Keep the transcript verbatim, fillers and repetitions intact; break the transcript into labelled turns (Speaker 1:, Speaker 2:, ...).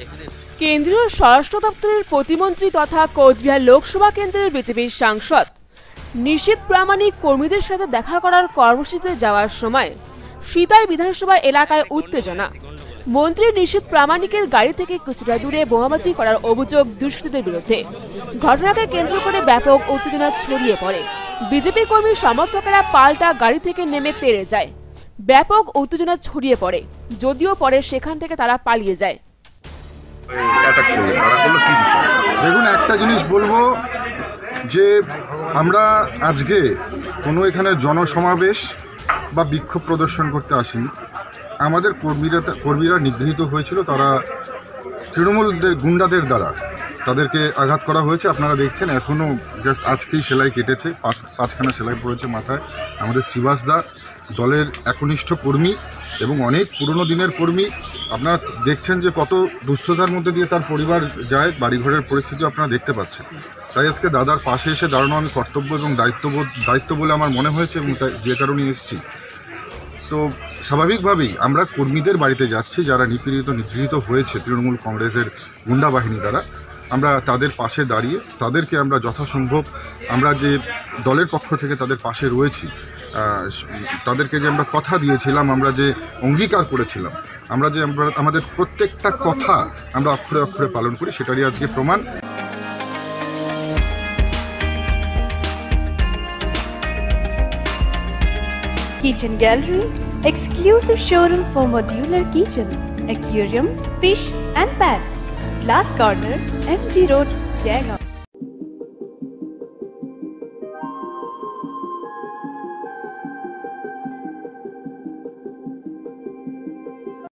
Speaker 1: কেন্দ্রীয় স্বরাষ্ট্র দপ্তরের প্রতিমন্ত্রী তথা কোচবিহার লোকসভা কেন্দ্রের বিজেপির সাংসদ নিশীথ প্রামাণিক কর্মীদের সাথে দেখা করার কর্মসূচিতে যাওয়ার সময় সিতাই বিধানসভা এলাকায় উত্তেজনা। মন্ত্রী নিশীথ প্রামাণিকের গাড়ি থেকে কিছুটা দূরে বোমাবাজি করার অভিযোগ দুষ্কৃতীদের বিরুদ্ধে। ঘটনাকে কেন্দ্র করে ব্যাপক উত্তেজনা ছড়িয়ে পড়ে। বিজেপি কর্মী সমর্থকেরা পাল্টা গাড়ি থেকে নেমে তেড়ে যায়। ব্যাপক উত্তেজনা ছড়িয়ে পড়ে, যদিও পরে সেখান থেকে তারা পালিয়ে যায়।
Speaker 2: দেখুন, একটা জিনিস বলবো যে আমরা আজকে কোনো এখানে জনসমাবেশ বা বিক্ষোভ প্রদর্শন করতে আসিনি। আমাদের কর্মীরা কর্মীরা নিগৃহীত হয়েছিল, তারা তৃণমূলদের গুন্ডাদের দ্বারা তাদেরকে আঘাত করা হয়েছে। আপনারা দেখছেন এখনও জাস্ট আজকেই সেলাই কেটেছে, পাঁচ পাঁচখানা সেলাই পড়েছে মাথায়। আমাদের শ্রীবাসদা দলের একনিষ্ঠ কর্মী এবং অনেক পুরনো দিনের কর্মী। আপনারা দেখছেন যে কত দুঃস্থতার মধ্যে দিয়ে তার পরিবার যায়, বাড়িঘরের পরিস্থিতি আপনারা দেখতে পাচ্ছেন। তাই আজকে দাদার পাশে এসে দাঁড়ানো আমি কর্তব্য এবং দায়িত্ববোধ দায়িত্ব বলে আমার মনে হয়েছে এবং তাই যে কারণে এসেছি। তো স্বাভাবিকভাবেই আমরা কর্মীদের বাড়িতে যাচ্ছি যারা নিপীড়িত নিগৃহীত হয়েছে তৃণমূল কংগ্রেসের গুন্ডা বাহিনী দ্বারা। আমরা তাদের পাশে দাঁড়িয়ে তাদেরকে আমরা যথাসম্ভব আমরা যে দলের পক্ষ থেকে তাদের পাশে রয়েছি, তাদেরকে যে আমরা কথা দিয়েছিলাম, আমরা যে অঙ্গীকার করেছিলাম, আমরা যে আমরা আমাদের প্রত্যেকটা কথা আমরা অক্ষরে অক্ষরে পালন করি, সেটারই আজকে প্রমাণ।
Speaker 3: Kitchen Gallery, exclusive showroom for modular kitchen, aquarium, fish and pets. Glass Corner, M G Road, Jaigaon.